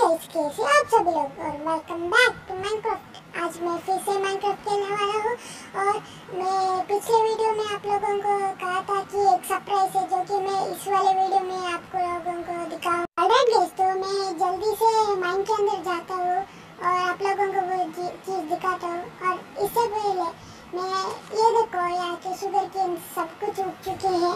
Guys, कैसे आप सभी लोग और वेलकम बैक टू माइनक्राफ्ट। आज मैं फिर से माइनक्राफ्ट खेलने वाला हूँ और मैं पिछले वीडियो में आप लोगों को कहा था कि एक सरप्राइज है जो कि मैं इस वाले वीडियो में आप लोगों को दिखाऊंगा। ऑलराइट गाइस, तो मैं जल्दी से माइन के अंदर जाता हूँ और आप लोगों को वो चीज़ दिखाता हूँ। और इससे पहले मैं ये देखो, यहाँ के शुगर केन सब कुछ उग चुके हैं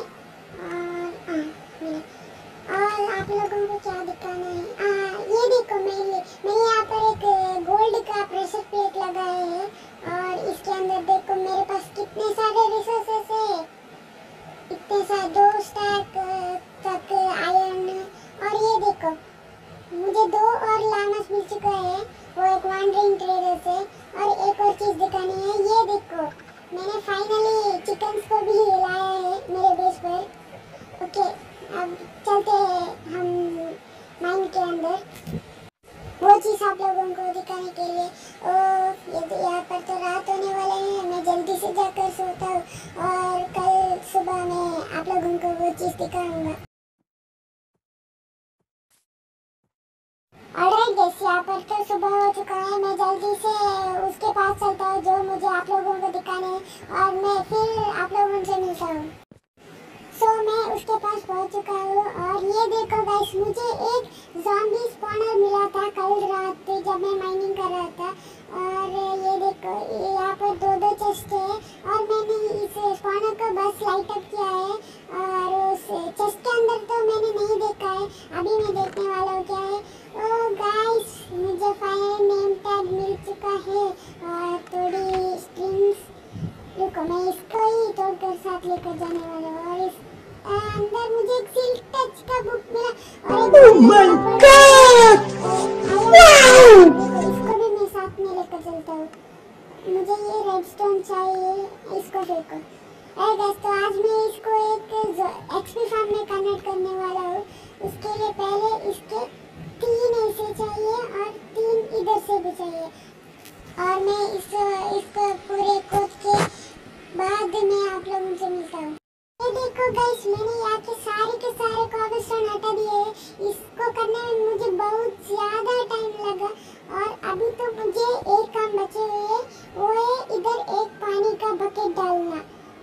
और आप लोगों को क्या दिखाना है, ये देखो मैंने यहाँ पर एक गोल्ड का प्रेशर प्लेट लगाया है और इसके अंदर देखो मेरे पास कितने सारे रिसोर्सेस है, इतने सारे 2 स्टैक तक आयरन। और ये देखो मुझे 2 और लानस मिल चुका है, वो एक वॉन्डरिंग ट्रेडर से। और एक और चीज़ दिखानी है, ये देखो मैंने फाइनली चिकन्स को भी लाया है मेरे बेस पर। ओके, अब चलते हैं हम माइन के अंदर, वो चीज़ आप लोगों को दिखाने के लिए। ये तो यहाँ पर तो रात होने वाले हैं, मैं जल्दी से जाकर सोता हूँ और कल सुबह में आप लोगों को वो चीज़ दिखाऊंगा। ऑलराइट गाइस, यहाँ पर तो सुबह हो चुका है, मैं जल्दी से उसके पास चलता हूँ जो मुझे आप लोगों को दिखाने हैं और मैं फिर आप लोगों से मिलता हूँ। मैं उसके पास पहुंच चुका हूँ और ये देखो गाइस, मुझे एक ज़ॉम्बी स्पॉनर मिला था कल रात जब मैं माइनिंग कर रहा था। और ये देखो यहाँ पर 2 चेस्ट है और मैंने इस स्पॉनर को बस लाइट अप किया है और उस चेस्ट के अंदर तो मैंने नहीं देखा है, अभी मैं देखने वाला हूँ क्या है। ओह गाइस, मुझे फाइनल नेम टैग मिल चुका है और थोड़ी स्ट्रिंग्स। रुको, मैं इसको ही तोड़कर साथ लेकर जाने वाला हूँ। और इस अंदर मुझे एक सिल्क टच का बुक मिला और Oh my God! इसको भी मैं साथ में लेकर चलता हूँ। मुझे ये रेडस्टोन चाहिए, इसको फेंको। गाइस, तो आज मैं इसको एक एक्सपी फार्म में कन्वर्ट करने वाला हूँ। उसके लिए पहले इसके 3 ऐसे चाहिए और 3 इधर से भी चाहिए और मैं इसको पूरे कोड के बाद में आप लोगों से मिलता हूँ। ये देखो गाइस, मैंने यहाँ के सारे कॉबलस्टोन हटा दिए हैं। इसको करने में मुझे बहुत ज़्यादा टाइम लगा और अभी तो मुझे एक काम बचे हुए है, वो है इधर एक पानी का बकेट डालना।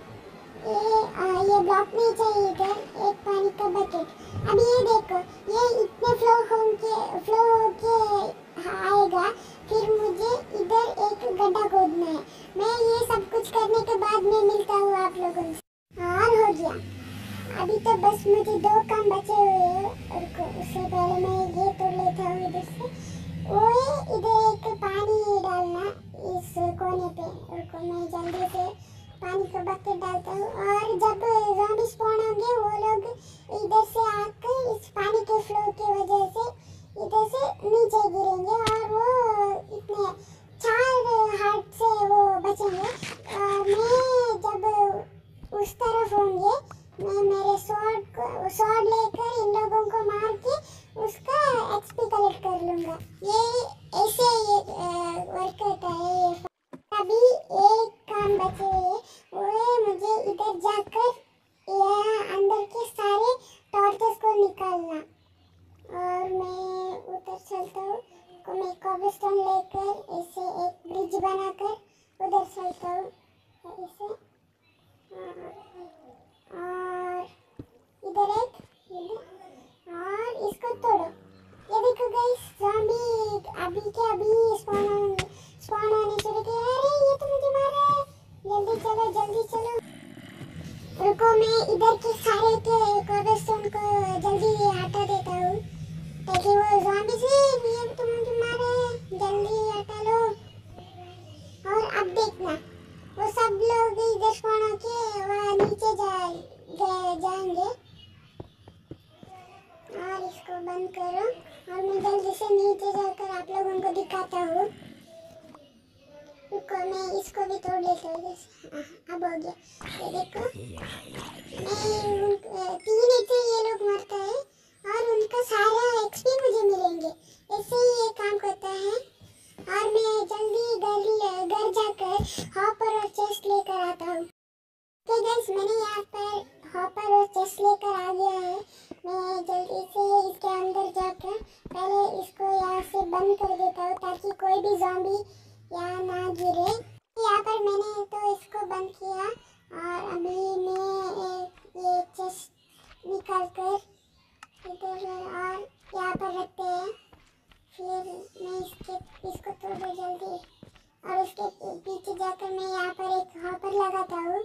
ये ब्लॉक नहीं चाहिए, इधर एक पानी का बकेट। अभी ये देखो, ये इतने फ्लो होके आएगा, फिर मुझे इधर एक गड्ढा खोदना है। मैं ये सब कुछ करने के बाद में मिलता हूँ आप लोगों से। और हो गया, अभी तो बस मुझे 2 काम बचे हुए हैं और उससे पहले मैं ये तोड़ लेता हूँ इधर से। वो इधर एक पानी डालना इस कोने पे। रुको, मैं जल्दी से पानी का बकेट डालता हूँ और जब ज़ॉम्बी स्पॉन होंगे वो लोग इधर से आकर इस पानी के फ्लो की वजह से इधर से नीचे गिरेंगे और वो इतने 4 हार्ट से वो बचेंगे। मैं जब उस तरफ होंगे, मैं मेरे स्वॉर्ड लेकर इन लोगों को मार के उसका एक्सपी कलेक्ट कर लूँगा। ये ऐसे वर्क करता है। अभी एक काम बचे हुए, वो है मुझे इधर जाकर यहाँ अंदर के सारे टॉर्चेस को निकालना। और मैं उधर चलता हूँ, मैं कॉबलस्टोन लेकर ऐसे एक ब्रिज बनाकर उधर चलता हूँ ऐसे। और इधर और इसको तोड़ो। ये देखो गाइस, ज़ॉम्बी अभी के अभी स्पॉन होने शुरू किए। अरे ये तो मुझे मार रहा है, जल्दी चलो। रुको, मैं इधर के सारे के कॉबलस्टोन को जल्दी हटा देता हूँ ताकि वो ज़ॉम्बी से ये तो मुझे मार रहा है, जल्दी हटा लो। और अब देखना, वो सब लोग इधर स्पॉन होके वहाँ नीचे जाएंगे। और इसको बंद करो और मैं जल्दी से नीचे जाकर आप लोगों को दिखाता हूँ। रुको, मैं इसको भी तोड़ लेता हूँ। अब हो गया, ये देखो, मैं 3 ऐसे ये लोग मरता है और उनका सारा एक्सपी मुझे मिलेंगे। ऐसे ही ये काम करता है। और मैं जल्दी घर जाकर हॉपर और चेस्ट लेकर आता हूँ। तो गाइस, मैंने यहाँ पर हॉपर और चेस्ट लेकर आ गया है। मैं जल्दी से इसके अंदर जाकर पहले इसको यहाँ बंद कर देता हूँ ताकि कोई भी ज़ॉम्बी यहाँ ना गिरे। यहाँ पर मैंने तो इसको बंद किया और अभी मैं ये चेस्ट निकाल कर इधर और यहाँ पर रखते हैं। फिर मैं इसको तोड़ो जल्दी और उसके पीछे जाकर मैं यहाँ पर एक हॉपर लगाता हूँ।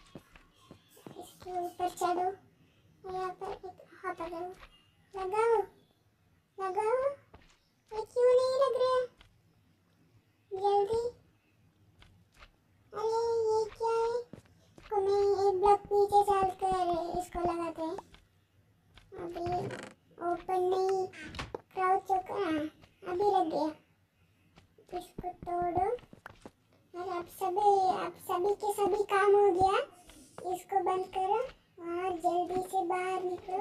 इसके ऊपर चढ़ो, यहाँ पर एक हॉपर लगाओ लगाओ। ये क्यों नहीं लग रहा जल्दी? अरे ये क्या है? को मैं एक ब्लॉक नीचे डालकर इसको लगाते हैं। अभी ओपन नहीं, क्राउच अभी लग गया। इसको तोड़ो और अब सभी के सभी काम हो गया। इसको बंद करो और जल्दी से बाहर निकलो।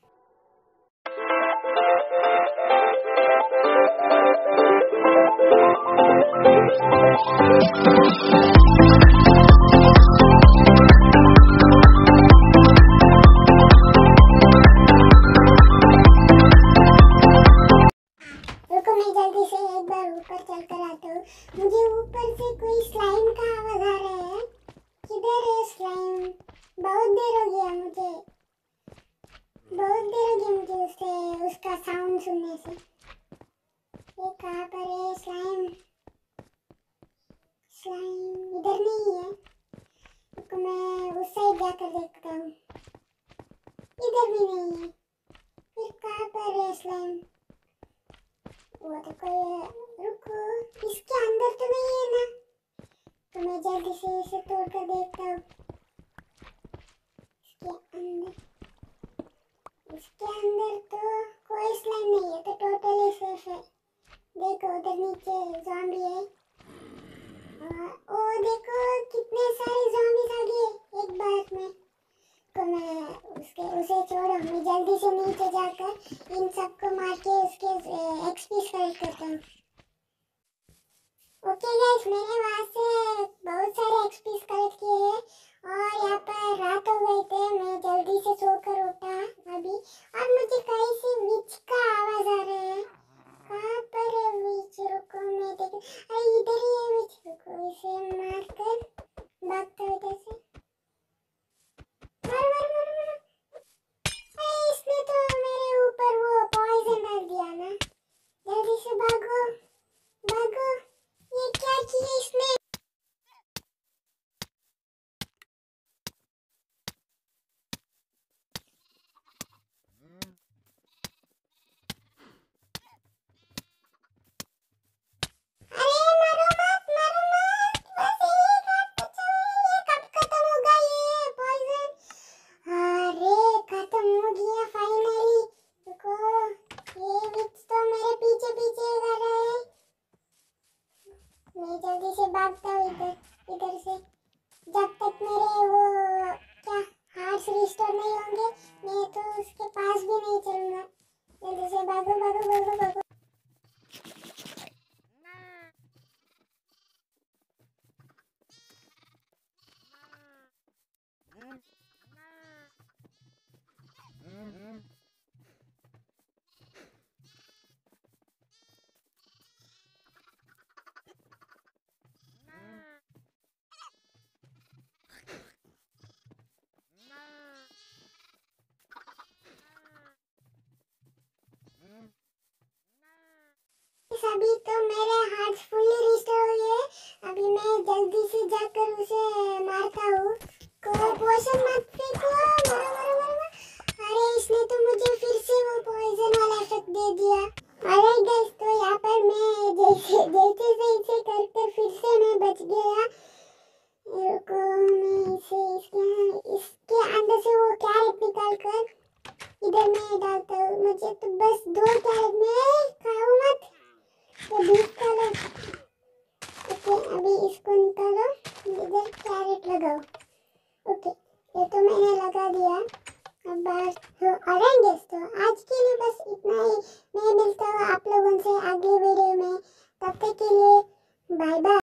रुको, मैं जल्दी से एक बार ऊपर चल कर आता हूँ। मुझे ऊपर से कोई स्लाइम का आवाज आ रहा है। किधर है स्लाइम? बहुत देर हो गया मुझे उसका साउंड सुनने से। ये कहाँ पर है स्लाइम? स्लाइम इधर नहीं है। तो मैं उस साइड जाकर देखता हूँ। इधर भी नहीं है। फिर कहाँ पर है स्लाइम? वो तो कोई, रुको, इसके अंदर तो नहीं है ना? तो मैं जल्दी से इसे तोड़ कर देखता हूँ। इसके अंदर तो कोई स्लाइम नहीं है, तो टोटली सेफ है। देखो उधर नीचे ज़ॉम्बी है। ओ देखो कितने सारे ज़ॉम्बीज आ गए एक बार में। तो मैं उसे छोड़ो, मैं जल्दी से नीचे जाकर इन सबको मार के उसके एक्सपी कलेक्ट करता हूँ। ओके गाइस, मैंने वहाँ से बहुत सारे एक्सपी कलेक्ट किए हैं और यहाँ पर रात हो गई थे। मैं जल्दी से सोकर उठा अभी और मुझे कहीं से विच का आवाज आ रहा है। कहाँ पर है विच? रुको मैं देख, अरे इधर ही है विच। रुको इसे मार कर भागता हूँ इधर से। मार मार मार मार। अरे इसने तो मेरे ऊपर वो पॉइजन डाल दिया ना। जल्दी से भागो भागो। ये क्या किया इसने? जल्दी से भागता हूँ इधर से। जब तक मेरे वो क्या हार्ट्स रिस्टोर नहीं होंगे मैं तो उसके पास भी नहीं चलूंगा। जल्दी से भागो भागो भागो भागो। अभी तो मेरे हार्ट फुल्ली रिस्टोर हो गए। अभी मैं जल्दी से जाकर उसे मारता हूँ। कोई पोशन मत फेंको, मारो मारो मारो। अरे इसने तो मुझे फिर से वो पॉइजन वाला इफेक्ट दे दिया। अरे गाइस, तो यहाँ पर मैं जैसे से इसे कर कर फिर से मैं बच गया। रुको मैं इसके अंदर से वो कैरेट निकाल कर इधर मैं डालता हूँ। मुझे तो बस 2 कैरेट में खाओ मत। ये बीफ का लो। ओके अभी इसको निकालो, इधर कैरेट लगाओ। ओके ये तो मैंने लगा दिया। अब बाहर तो ऑरेंज। तो आज के लिए बस इतना ही। मैं मिलता हूँ आप लोगों से अगली वीडियो में। तब तक के लिए बाय बाय।